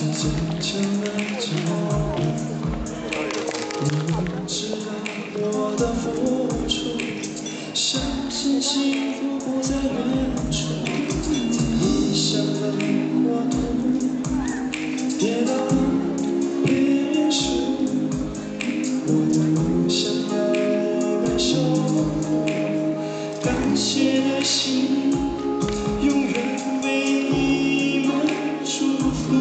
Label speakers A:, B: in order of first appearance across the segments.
A: 最坚强的证明。你知道我的付出，相信幸福不在远处。你像了火土，跌到了别人树，我都想要你们守护。感谢的心，永远为你们祝福。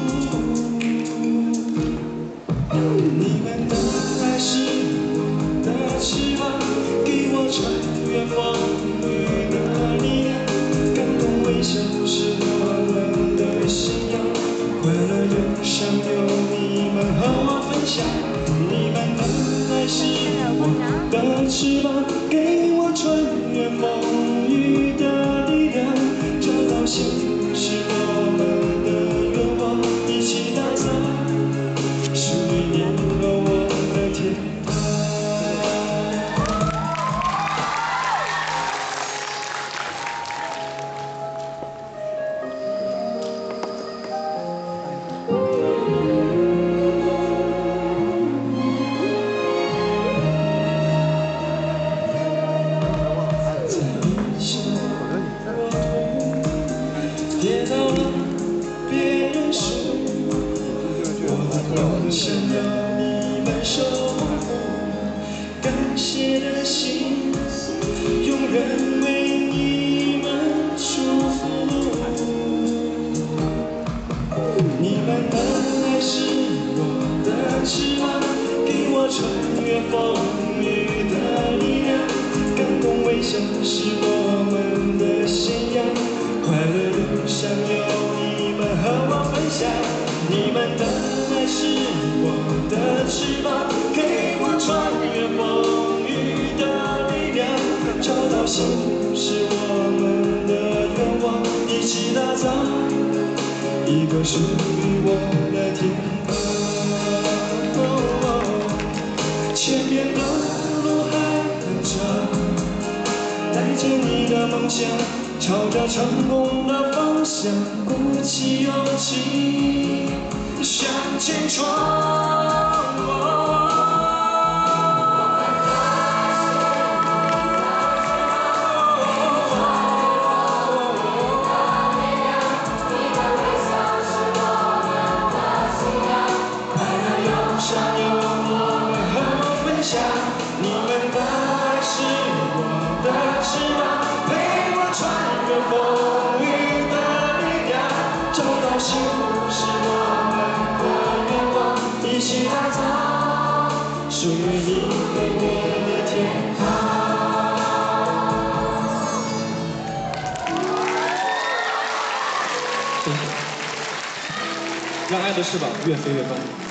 A: 你们的爱是我的翅膀，给我穿越风雨的力量。感动微笑是我们的信仰，快乐忧伤有你们和我分享。你们的爱是我的翅膀，给我穿越风雨的力量。找到幸福是我们的愿望，一起打造属于你和我的天堂。在你想我痛，跌到了别人树，我都想要你们守护。感谢的心，永远为你们祝福。你们的爱是我的翅膀，给我穿越风雨的力量。感动微笑是我们的信仰，快乐路上有你们和我分享。你们的爱是我的翅膀，给我穿越风雨的力量。找到幸福是我们的愿望，一起打造一个属于我的天堂。前面的路还很长，带着你的梦想，朝着成功的方向，鼓起勇气向前闯。上有你们和我分享，你们的爱是我的翅膀，陪我穿越风雨的力量。找到幸福是我们的愿望，一起打造属于你和我的天堂。
B: 让爱的翅膀越飞越高。